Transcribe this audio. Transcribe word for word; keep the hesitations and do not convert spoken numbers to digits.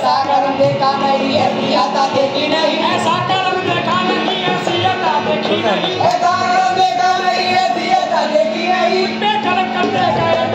ऐसा कर्म देखा नहीं, ऐसी यादा देखी नहीं, ऐसा कर्म देखा नहीं, ऐसी यादा देखी नहीं, ऐसा कर्म देखा नहीं, ऐसी यादा देखी नहीं, बेकर्म करने गए